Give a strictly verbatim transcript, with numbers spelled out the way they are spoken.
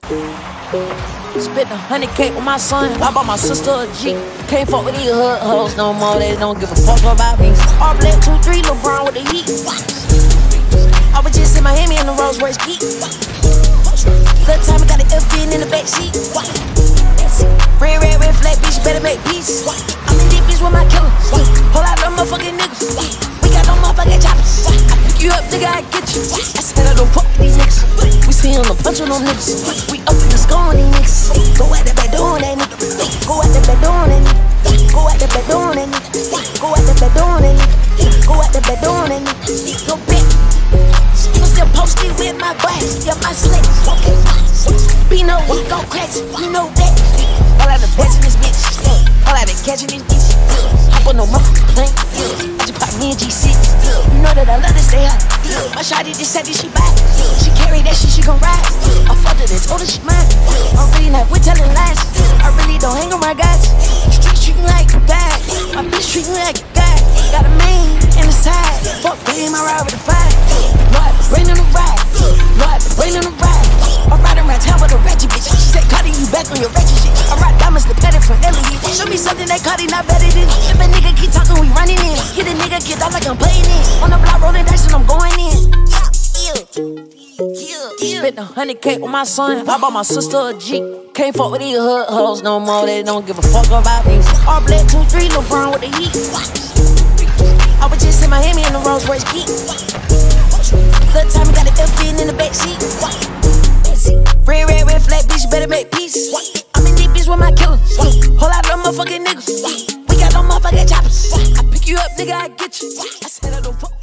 Spent a hundred K with my son, I bought my sister a Jeep. Can't fuck with these hood hoes no more, they don't give a fuck about me. All black, two, three, LeBron with the heat. I was just in Miami in the Rolls Royce Geek. That time I got an F in in the backseat. Red, red, red flag, bitch, better make peace. I'm in deep bitch with my killer. Whole lot of motherfucking niggas. We got no motherfucking choppers. I pick you up, nigga, I get you. I said I don't fuck with these niggas. We see on the punch on them niggas. We up in the score on these niggas. Go out the back door on that nigga. Go out the back door on that nigga. Go out the back door on that nigga. Go out the back door on that nigga. Go out the back door on that nigga. Go back. I'm still posted with my glass. Yeah, my slick. Bino, we gon' crash. You know that. All out of catching this bitch. All out of catching this bitch. Hop on no motherfucking plane. I just pop me in G six. You know that I love to stay hot. My shawty just said that she back. She carry that shit, she gon' ride. I fucked her and told her she mine. I'm really not with telling lies. I really don't hang around guys. Street treating like a guy. My bitch treating like a guy. Got a main in the side. Fuck game, I ride with the five. Lord, rain on the ride. Lord, rain on the ride. I ride around town with a ratchet bitch. She said, Cardi, you back on your ratchet shit. I ride diamonds, the petty from Elliot. Show me something that Cardi not better than. If a nigga keep talking, we running in. Get a nigga, get out like I'm playing in. On the block, rolling dice and I'm going in. Spent a hundred K with my son, I bought my sister a Jeep. Can't fuck with these hood hoes no more, they don't give a fuck about me. All black, two, three, LeBron with the heat. I was just in Miami in the Rolls Royce Geek. That time I got an F in in the backseat. Red, red, red flag, bitch, better make peace. I'm in deep bitch with my killer. Whole lot of motherfucking niggas. We got no motherfucking choppers. I pick you up, nigga, I get you. I said I don't fuck.